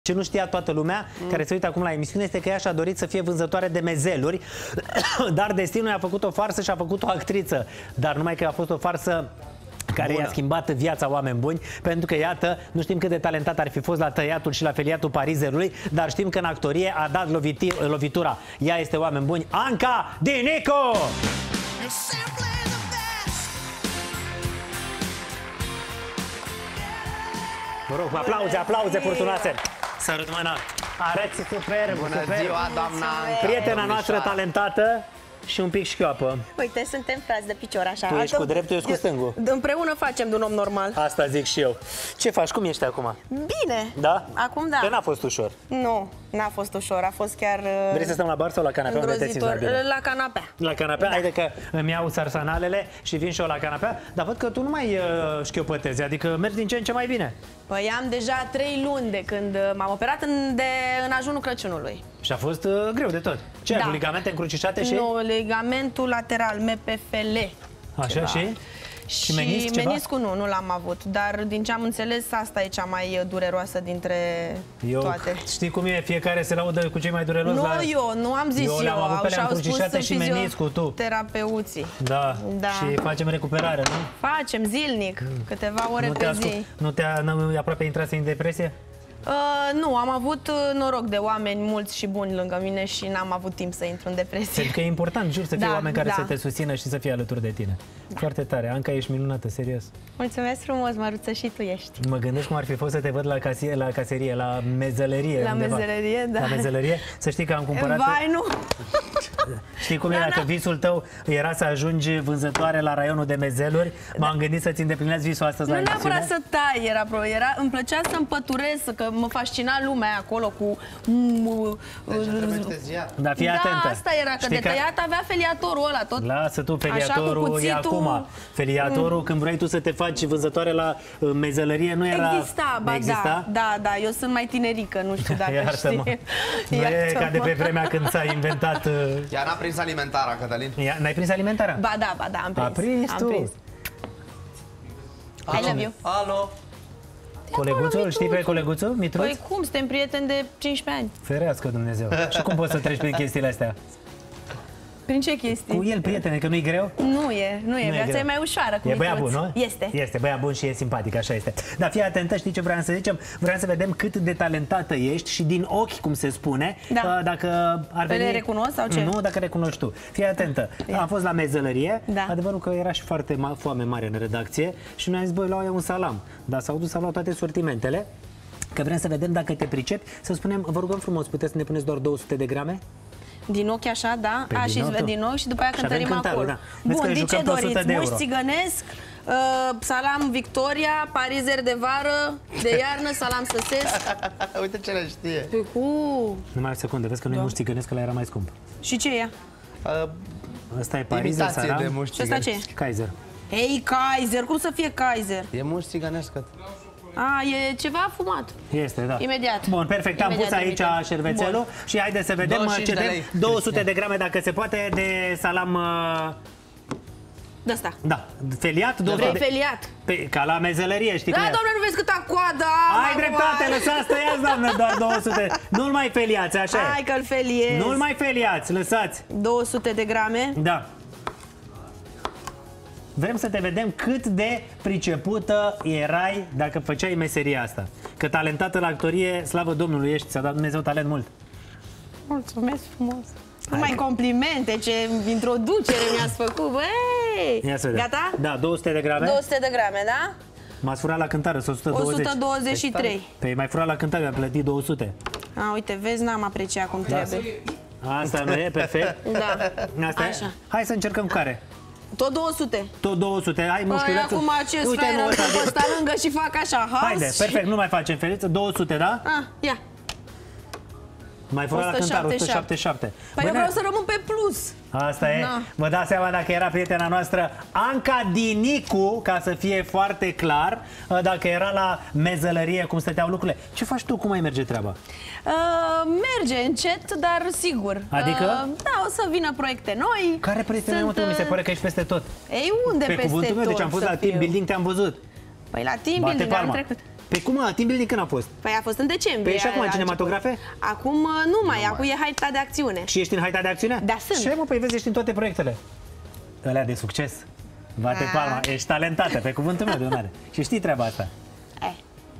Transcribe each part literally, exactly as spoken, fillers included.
Ce nu știa toată lumea, mm. care se uită acum la emisiune, este că ea și-a dorit să fie vânzătoare de mezeluri, dar destinul i-a făcut o farsă și a făcut o actriță. Dar numai că a fost o farsă care i-a schimbat viața, oameni buni, pentru că, iată, nu știm cât de talentat ar fi fost la tăiatul și la feliatul parizerului, dar știm că în actorie a dat lovitura. Ea este, oameni buni, Anca Dinicu! Mă rog, aplauze, aplauze furtunoase! Sărut mâna! Arăți super, bună super. ziua, doamna Anca! Prietena noastră talentată și un pic șchioapă. Uite, suntem frați de picior, așa. Tu ești cu dreptul, eu ești cu stângul. Împreună facem de un om normal. Asta zic și eu. Ce faci? Cum ești acum? Bine. Da? Acum da. Că n-a fost ușor. Nu, n-a fost ușor, a fost chiar Vrei să stăm la bar sau la canapea? Unde te simți mai bine? La canapea. La canapea? Da. Haide că îmi iau sarsanalele și vin și eu la canapea. Dar văd că tu nu mai uh, șchiopătezi, adică mergi din ce în ce mai bine. Păi am deja trei luni de când m-am operat în, de, în ajunul Crăciunului. Și a fost uh, greu de tot. Ce, da. Cu ligamente încrucișate și? Nu, ligamentul lateral, M P F L. Așa ceva. și? Și, și menisc, meniscul nu, nu l-am avut, dar din ce am înțeles, asta e cea mai dureroasă dintre eu, toate. Știi cum e? Fiecare se laudă cu cei mai dureroși. Nu, la... eu, nu am zis eu. Eu le-am avut pe alea încrucișate și meniscul, tu. Terapeuții. Da. da, și facem recuperare, nu? Facem zilnic, mm. câteva ore nu pe zi. Nu te-a aproape intrat în depresie? Uh, nu, am avut noroc de oameni mulți și buni lângă mine și n-am avut timp să intru în depresie. Pentru că e important, jur, să fie da, oameni care da. să te susțină și să fie alături de tine. Da. Foarte tare. Anca, ești minunată, serios. Mulțumesc frumos, Măruță, și tu ești. Mă gândesc cum ar fi fost să te văd la, casie, la caserie, la mezălărie. La undeva. mezălărie, da. La mezălărie. Să știi că am cumpărat... Vai, nu! Știi cum era? Că visul tău era să ajungi vânzătoare la raionul de mezeluri. M-am da. gândit să-ți îndeplinești visul astăzi nu la emisiune. Nu neapărat să tai, era, pro, era îmi plăcea să împăturez, că mă fascina lumea acolo cu... Da, fii atentă. Da, asta era, că știi de tăiat că... avea feliatorul ăla tot. Lasă tu, feliatorul cuțitul... e acum. Feliatorul, mm. când vrei tu să te faci vânzătoare la uh, mezălărie, nu era... Exista, ba Exista? da, da, da, eu sunt mai tinerică, nu știu dacă știi. Nu e ca de pe vremea când s-a inventat... Uh... Ea n-a prins alimentara, Cătălin? N-ai prins alimentara? Ba da, ba da, am prins. A prins am tu? Prins. I love you. Alo! Coleguțul, știi pe coleguțul, Mitruț? Păi cum, suntem prieteni de cincisprezece ani. Ferească Dumnezeu. Și cum poți să treci prin chestiile astea? Prin ce chestii? Cu el, prietene, că nu-i greu? Nu e, nu e, nu viața e, e mai ușoară cu E băiat bun, nu? Este. Este, băiat bun și e simpatic, așa este. Dar fii atentă, știi ce vreau să zicem? Vreau să vedem cât de talentată ești și din ochi, cum se spune, da. Dacă ar veni... le recunosc sau ce? Nu, dacă recunoști tu. Fii atentă, am fost la mezălărie, da. Adevărul că era și foarte ma foame mare în redacție și noi am zis, băi, luau eu un salam. Dar s-au dus să luau toate sortimentele, că vrem să vedem dacă te pricepi. Să spunem, vă rugăm frumos, puteți să ne puneți doar două sute de grame? Din ochi așa, da? Pe A, din și nou, din nou și după aia cântărim acolo. Da. Bun, de ce doriți? Muș țigănesc, uh, salam Victoria, parizer de vară, de iarnă, salam săsesc. Uite ce le știe. Păi cu... Numai o secundă, vezi că nu-i da. muș țigănesc, că ăla era mai scump. Și ce e? Uh, Ăsta e parizer, salam. De muș și ăsta ce e? Kaiser. Ei, Kaiser, cum să fie Kaiser? E muș țigănesc. A, e ceva fumat. Este, da. Imediat. Bun, perfect. Imediat, am pus aici imediat. șervețelul. Bun. Și haide să vedem ce de două sute de grame, dacă se poate, de salam... De asta. Da. Feliat. două sute de... feliat. Pe, ca la mezălărie, știi? Da, doamne, nu vezi câta coadă am. Ai dreptate, lăsați, tăiați, doamne, doar două sute. Nu-l mai feliați, așa e. Hai că-l feliez. Nu-l mai feliați, lăsați. două sute de grame. Da. Vrem să te vedem cât de pricepută erai dacă făceai meseria asta. Că talentată la actorie, slavă Domnului ești, ți-a dat Dumnezeu talent mult. Mulțumesc frumos. Numai complimente, ce introducere mi-ați făcut, băi! Gata? Da, două sute de grame. două sute de grame, da? M-ați furat la cântare, o sută douăzeci. o sută douăzeci și trei. Păi mai furat la cântare, mi-a plătit două sute. A, uite, vezi, n-am apreciat cum trebuie. Asta nu e, perfect? Da. Asta Așa. E? Hai să încercăm care. Tot două sute. Tot două sute. Hai, mușchiulețul. Păi, acum acest fraieră îl ăsta lângă și fac așa. Haide, și... perfect, nu mai facem feriță. două sute, da? Ah, ia. Mai furat la cântare, o sută șaptezeci și șapte. Păi eu vreau să rămân pe plus. Asta e. Na. Vă dați seama dacă era prietena noastră Anca Dinicu, ca să fie foarte clar, dacă era la mezălărie, cum stăteau lucrurile. Ce faci tu? Cum mai merge treaba? Uh, merge încet, dar sigur. Adică? Uh, da, o să vină proiecte noi. Care proiecte noi? Mi se pare că ești peste tot. Ei, unde pe peste cuvântul meu, tot? Deci am fost la team building, te-am văzut. Păi la team building am trecut. Pe cum, team building când a fost? Păi a fost în decembrie. Păi și acum în a cinematografe? început. Acum nu mai, acum e haita de acțiune. Și ești în haita de acțiune? Da, sunt. Ce mă, păi vezi, ești în toate proiectele. Alea de succes. Bate A. palma, ești talentată, pe cuvântul meu de onoare. Și știi treaba asta. Eh.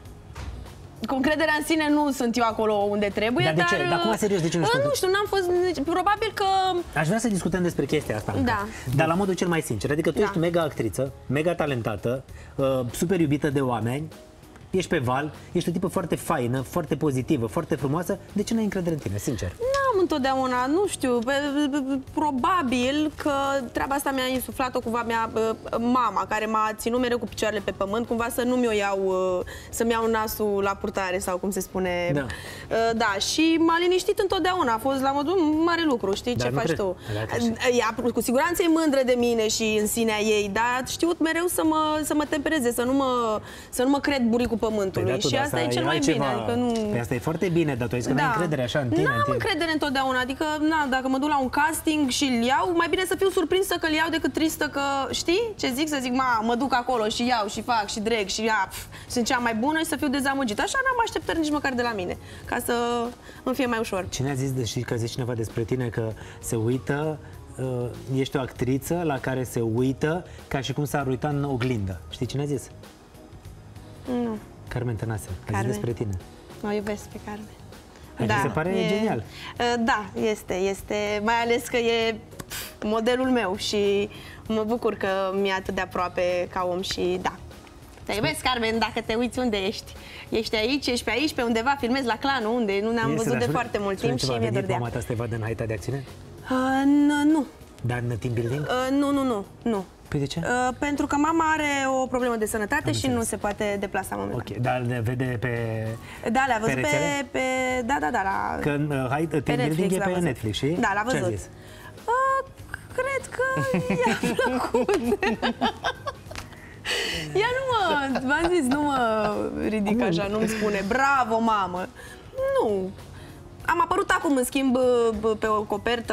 Cu încrederea în sine nu sunt eu acolo unde trebuie, dar... dar... de ce? Dar acum, serios, de ce nu știu? Nu știu, n-am fost... Probabil că... Aș vrea să discutăm despre chestia asta. Da. Dar la modul cel mai sincer. Adică tu Da. ești mega actriță, mega talentată, uh, super iubită de oameni, ești pe val, ești o tipă foarte faină, foarte pozitivă, foarte frumoasă. De ce n-ai încredere în tine, sincer? N-am întotdeauna, nu știu, pe, pe, pe, probabil că treaba asta mi-a insuflat-o cumva mea, mama, care m-a ținut mereu cu picioarele pe pământ, cumva să nu mi-o iau, să-mi iau nasul la purtare sau cum se spune. Da. Da, și m-a liniștit întotdeauna, a fost la modul mare lucru, știi, Dar ce faci cred. tu. Da, ea cu siguranță e mândră de mine și în sinea ei, dar a știut mereu să mă, să mă tempereze, să nu mă, să nu mă cred buricul pământului. Păi, da, și da, asta e cel e mai altceva. bine. Adică nu... Păi asta e foarte bine, dar tu ai zis că n-ai încredere așa în tine. N-am în tine. încredere întotdeauna, adică na, dacă mă duc la un casting și îl iau, mai bine să fiu surprinsă că îl iau decât tristă că, știi, ce zic? Să zic, ma, mă duc acolo și iau și fac și dreg și ia, pf, sunt cea mai bună și să fiu dezamăgită. Așa n-am așteptări nici măcar de la mine, ca să îmi fie mai ușor. Cine a zis, deși că zice cineva despre tine că se uită, uh, ești o actriță la care se uită ca și cum s-ar uita în oglindă. Știi cine a zis? Nu, Carmen Tănase. A zis Carmen. despre tine. mă iubesc pe Carmen. Adică se pare genial. Da, este, este, mai ales că e modelul meu și mă bucur că mi-e atât de aproape ca om și da. Te iubesc, Carmen, dacă te uiți unde ești. Ești aici, ești pe aici, pe undeva, filmezi la Clanul, unde nu ne-am văzut de foarte mult timp și mi-e dor de ea. Mama ta să te vadă în haita de acțiune? Uh, nu. Dar în team building? Uh, nu, nu, nu, nu. Păi de ce? Uh, pentru că mama are o problemă de sănătate Am și înțeles. nu se poate deplasa momentan. Ok, dar le vede pe... Da, le-a văzut pe, pe, rețele? pe... Da, da, da. La, Că uh, hai, team pe building e l-a pe văzut. Netflix, și? Da, l-a văzut. Ce a zis? Uh, cred că i-a plăcut. Ea nu mă, v-am zis, nu mă ridic așa, nu-mi spune bravo, mamă. Nu. Am apărut acum, în schimb, pe o copertă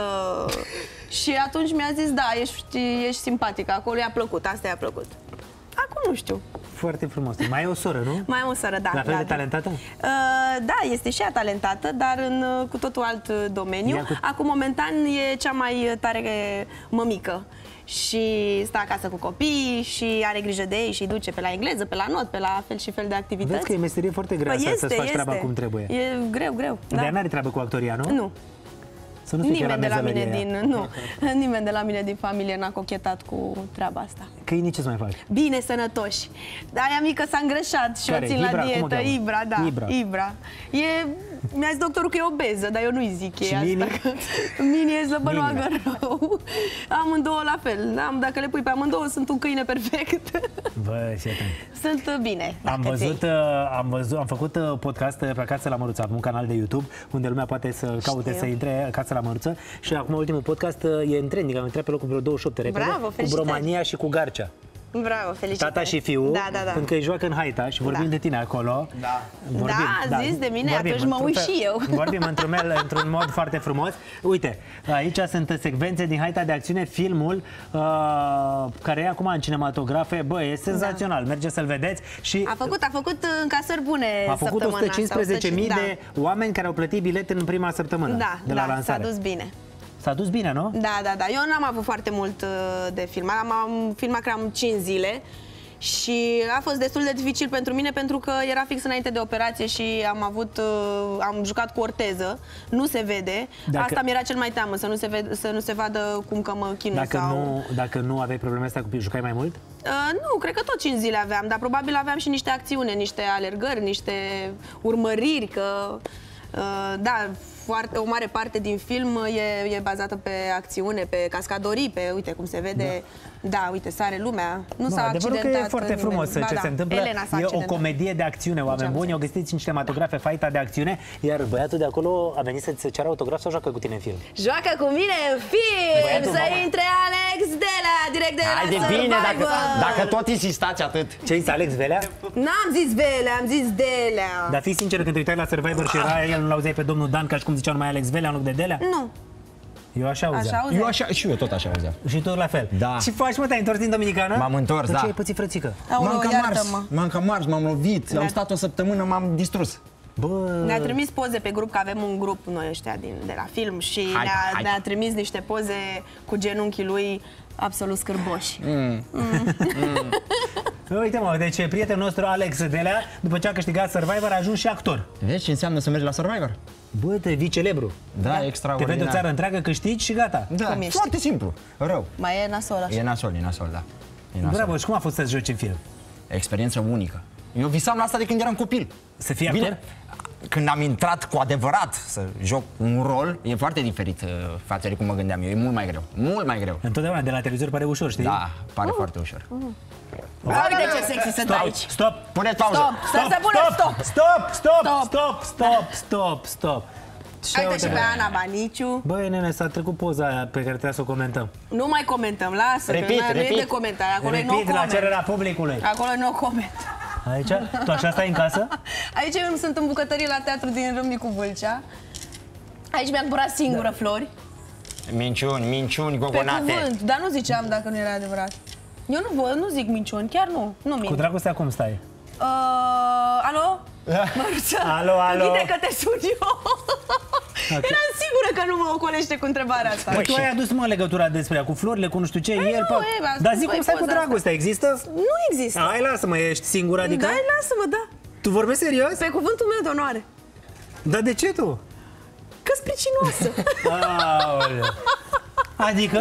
și atunci mi-a zis, da, ești, ești simpatică, acolo i-a plăcut, asta i-a plăcut. Acum nu știu. Foarte frumos. Mai e o soră, nu? Mai am o soră, da. La fel da, de da. talentată? Uh, da, este și ea talentată, dar în uh, cu totul alt uh, domeniu. Cu... Acum, momentan, e cea mai tare mămică. Și stă acasă cu copii și are grijă de ei și îi duce pe la engleză, pe la not, pe la fel și fel de activități. Vezi că e meserie foarte grea Păi să, este, să-ți faci este. treaba cum trebuie. E greu, greu. Dar Da. n-are treabă cu actoria, nu? Nu. Să nu fie Nimeni de la mine mezălărie din, nu, nimeni de la mine din familie n-a cochetat cu treaba asta. Câinii ce-ți mai fac? Bine, sănătoși. Aia mică s-a îngrășat și Care? o țin Ibra? la Cum o dietă. cheamă? Ibra, da. Ibra. Ibra. E, mi-a zis doctorul că e obeză, dar eu nu-i zic Și e Mini? asta. Că Mini e slăbănoagă rău. Amândouă la fel. Am, dacă le pui pe amândouă, sunt un câine perfect. Bă, ce atent. Sunt bine. Am dacă văzut, ți-ai. uh, am văzut, am făcut uh, podcast uh, pe Acasă la Măruță, avem un canal de YouTube unde lumea poate să caute Știu. să intre Acasă la Măruță și acum ultimul podcast uh, e în trending, am intrat pe locul vreo douăzeci și opt repede, Bravo, cu felicitări. Bromania și cu Garcea. Bravo, felicitări. Tata și fiul, Da, da, da. pentru că îi joacă în haita și vorbim Da. de tine acolo. Da. Da, zis de mine, atunci mă într-un uit fel- și eu. Vorbim într-un, mel, într-un mod foarte frumos. Uite, aici sunt secvențe din haita de acțiune, filmul uh, care e acum în cinematografe. Bă, e senzațional, da. Mergeți să-l vedeți. Și A făcut, a făcut încasări bune a făcut săptămâna o sută cincisprezece mii asta, de oameni care au plătit bilet în prima săptămână Da, de la da, s-a lansare. dus bine. S-a dus bine, nu? Da, da, da. Eu n-am avut foarte mult uh, de filmat. Am, am filmat cam cinci zile și a fost destul de dificil pentru mine pentru că era fix înainte de operație și am avut, uh, am jucat cu orteză. Nu se vede. Dacă- Asta mi-era cel mai teamă, să nu se, vede, să nu se vadă cum că mă chinui Dacă, sau... nu, dacă nu aveai probleme astea, cu jucai mai mult? Uh, nu, cred că tot cinci zile aveam, dar probabil aveam și niște acțiune, niște alergări, niște urmăriri, că... Uh, da, foarte, o mare parte din film e, e bazată pe acțiune, pe cascadorii, pe, uite cum se vede, da, da uite, sare lumea, nu s-a adevărul accidentat că e foarte nimeni. frumos Ba ce da, se întâmplă. Elena s-a E o accidentat. comedie de acțiune, oameni buni. O găsiți în cinematografe, faita de acțiune, iar băiatul de acolo a venit să-ți ceară autograf sau joacă cu tine în film? Joacă cu mine în film, Băiatul, să mama. intre Alex Dela, direct de la Hai de Survivor. bine, dacă, dacă tot insistați atât. Ce ai zis, Alex Velea? N-am zis Velea, am zis Delea. Dar fii sincer, când te uitai la Survivor și era el, nu l-auzeai pe domnul Dan ca și cum zicea numai Alex Velea în loc de Delea? Nu. Eu așa auzeam. Așa auzeam? Eu așa, și eu tot așa auzeam. Și tu la fel. Da. Și faci, mă, te-ai întors din Dominicană? M-am întors, de da. ce ai pățit, frățică? Aoleu, M-am cam mars, iartă-mă. m-am cam mars, m-am lovit, Da. am stat o săptămână, m-am distrus. Bă... Ne-a trimis poze pe grup, că avem un grup noi ăștia din, de la film și Hai, ne-a, hai. ne-a trimis niște poze cu genunchii lui absolut scârboși. Mm. Uite, mă, deci prietenul nostru Alex Delea, după ce a câștigat Survivor, a ajuns și actor. Vezi ce înseamnă să mergi la Survivor? Bă, te vii celebru. Da, Te extraordinar. vede o țară întreagă, câștigi și gata. Da, Cum ești? foarte simplu, rău. Mai e nasol așa. E nasol, e nasol, da. E nasol. Bravo, și cum a fost să-ți joci în film? Experiență unică. Eu visam la asta de când eram copil. Să fii actor? Bine, când am intrat cu adevărat să joc un rol, e foarte diferit uh, față de cum mă gândeam eu. E mult mai greu, mult mai greu. Întotdeauna de la televizor pare ușor, știi? Da, pare foarte ușor. Uite ce sexy sunt Stop, aici. stop, Puneți pauză. Stop, stai să punem stop. Stop, stop, Stop. stop, stop, stop, stop. Ce Uite și uite, pe Ana Baniciu. Băi, nene, s-a trecut poza aia pe care trebuia să o comentăm. Nu mai comentăm, lasă, Repeat, că nu e repeat. de comentarii. Acolo e no Repet la comment. cererea publicului. Acolo e no comment. Aici? Tu așa stai în casă? Aici eu sunt în bucătărie la teatru din Râmnicu Vâlcea. Aici mi-am curat singură flori. Minciuni, minciuni, Pe gogonate. cuvânt, dar nu ziceam dacă nu era adevărat. Eu nu, vă, nu zic minciuni, chiar nu, nu Cu mint. dragostea cum stai? Uh, alo? Măruță, Alo, alo. bine că te sun eu. Eram sigură că nu mă ocolește cu întrebarea asta. Păi tu ai adus, mă, legătura despre ea, cu florile, cu nu știu ce, Păi ieri, nu, pe... e, v-a Dar spus zic cum voi stai cu poza asta. dragostea, există? Nu există. Hai, lasă-mă, ești singură, adică? Da, lasă-mă, da. Tu vorbești serios? Pe cuvântul meu de onoare. Dar de ce tu? Că-s pricinoasă. Aoleu. Adică?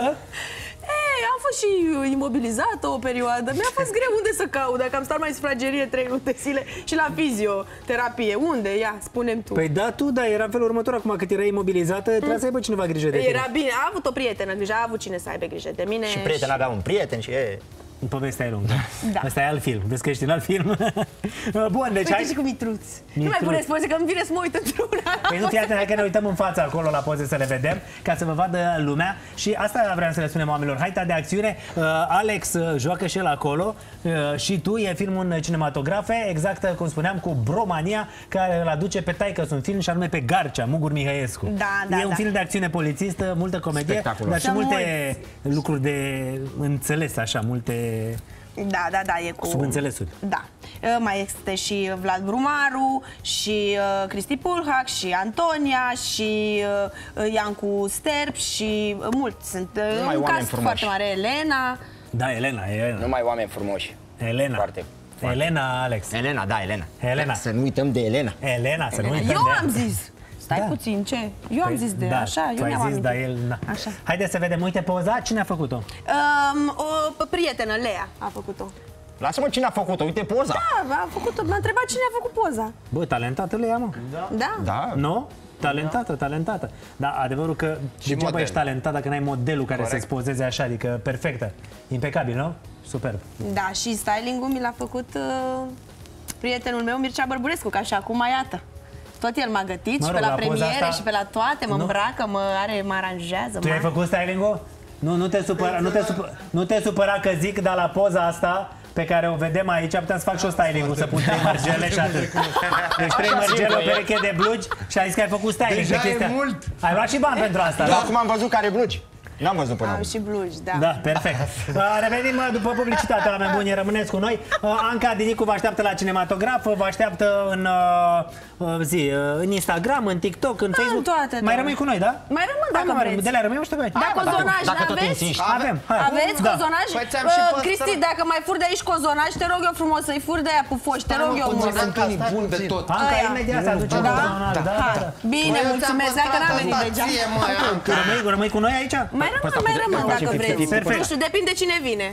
Ei, am fost și imobilizată o perioadă. Mi-a fost greu unde să caut. Dacă am stat mai în sufragerie trei luni de zile și la fizioterapie. Unde? Ia, spune-mi tu. Păi da, tu, da, era în felul următor, acum cât erai imobilizată, trebuia să aibă cineva grijă de tine. Era bine, a avut o prietenă grijă, a avut cine să aibă grijă de mine. Și prieten avea un prieten și e... Povestea e lungă. Da. Asta e alt film. Vezi că ești în alt film? Bun, deci Uite hai... și cu Mitruț. Nu mai Mitruț. puneți poze, că îmi vine să mă uit într-una. Păi nu, fii atent, hai că ne uităm în fața acolo la poze să le vedem, ca să vă vadă lumea. Și asta vreau să le spunem oamenilor. Haita de acțiune, uh, Alex uh, joacă și el acolo uh, și tu, e filmul în cinematografe, exact uh, cum spuneam, cu Bromania, care îl aduce pe taică un film și anume pe Garcea, Mugur Mihăiescu. Da, da, E un da. film de acțiune polițistă, multă comedie, Spectaculos. dar și Sunt multe lucruri de înțeles, așa, multe Da, da, da, e cu... subînțelesuri. Da. Uh, Mai este și Vlad Brumaru, și uh, Cristi Pulhac, și Antonia, și uh, Iancu Sterp, și uh, mulți sunt. Uh, Numai un oameni cast frumoși. foarte mare. Elena. Da, Elena, Elena. Numai oameni frumoși. Elena. Foarte, foarte. Elena, Alex. Elena, da, Elena. Elena. Să nu uităm de Elena. Elena, să nu uităm Eu de ea. am zis. Stai Da. puțin, ce? Eu am Păi, zis de da, așa, tu eu ai mi-am zis, amintit. dar el, na. Așa. Haideți să vedem, uite poza, cine a făcut-o? Um, o prietenă, Lea, a făcut-o. Lasă-mă cine a făcut-o, uite poza. Da, a făcut-o. M-a întrebat cine a făcut poza. Bă, talentată le ia, mă. Da? Da. Nu? Talentată, talentată. Dar adevărul că degeaba model. ești talentat dacă n-ai modelul care Corect. să-ți pozeze așa, adică perfectă. Impecabil, nu? Superb. Da, și styling-ul mi l-a făcut uh, prietenul meu, Mircea Bărburescu, ca și acum, iată. Tot el m-a gătit Mă și rog, pe la la poza premiere asta- și pe la toate, mă Nu. îmbracă, mă are, mă aranjează. Tu mă... ai făcut styling-ul? Nu, nu te supăra, nu te, supăra, nu te supăra că zic, dar la poza asta pe care o vedem aici, putem să fac și o styling-ul, să pun trei mărgele și atât. Deci trei mărgele, o pereche de blugi și ai zis că ai făcut styling. Deja pe e chestia. mult. Ai luat și bani pentru asta, Da, da? acum am văzut care blugi. N-am văzut până Am acum. și blugi, da. Da, perfect. Uh, Revenim uh, după publicitate, oameni buni, rămâneți cu noi. Uh, Anca Dinicu vă așteaptă la cinematograf, vă așteaptă în, uh, uh, zi, uh, în Instagram, în TikTok, în Facebook. toate, Mai da. rămâi cu noi, da? Mai rămân Hai, dacă mă, vreți. De la rămâi, știu că Da, cozonaj, dacă tot aveți? insiști. Avem, hai. Aveți Da. cozonaj? Păi ți-am și Uh, păstrat. Cristi, dacă mai furi de aici cozonaj, te rog eu frumos să-i furi de aia pufoși, te rog eu mult. Sunt unii buni de tot. Anca, Aia. imediat se aduce Da? cozonaj, da, da, Hai, da. bine, mulțumesc, dacă n-am venit degeaba. Tu rămâi, rămâi cu noi aici? Mai rămân, mai rămân dacă vreți. Perfect. Nu știu, depinde cine vine.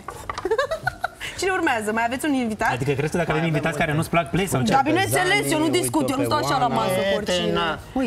Cine urmează? Mai aveți un invitat? Adică crezi că dacă avem invitați care nu-ți plac play sau ce? Da, bineînțeles, eu nu discut, eu nu stau așa la masă cu oricine.